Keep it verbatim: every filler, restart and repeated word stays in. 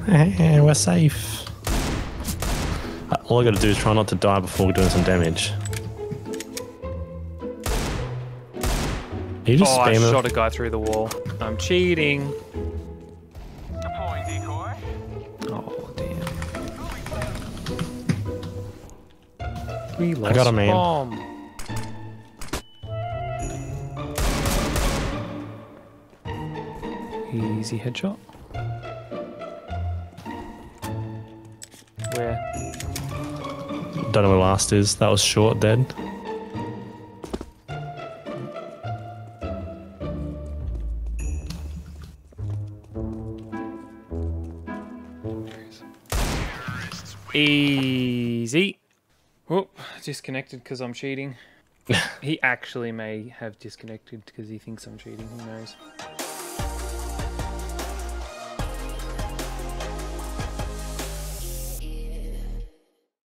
Hey, we're safe. All I gotta do is try not to die before doing some damage. Are you just oh, I spamming? shot a guy through the wall. I'm cheating. Deploying decoy. Oh, damn. We lost I got a man. bomb. Easy headshot. Where? Don't know where last is. That was short, dead. Easy. Whoop, disconnected because I'm cheating. He actually may have disconnected because he thinks I'm cheating. Who knows?